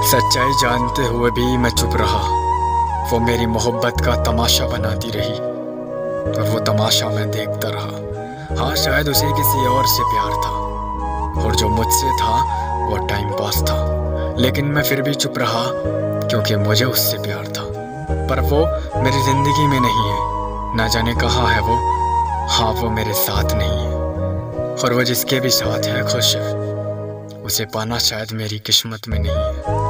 सच्चाई जानते हुए भी मैं चुप रहा। वो मेरी मोहब्बत का तमाशा बनाती रही और वो तमाशा मैं देखता रहा। हाँ, शायद उसे किसी और से प्यार था और जो मुझसे था वो टाइम पास था, लेकिन मैं फिर भी चुप रहा क्योंकि मुझे उससे प्यार था। पर वो मेरी जिंदगी में नहीं है, ना जाने कहाँ है वो। हाँ, वो मेरे साथ नहीं है और वो जिसके भी साथ है खुश है। उसे पाना शायद मेरी किस्मत में नहीं है।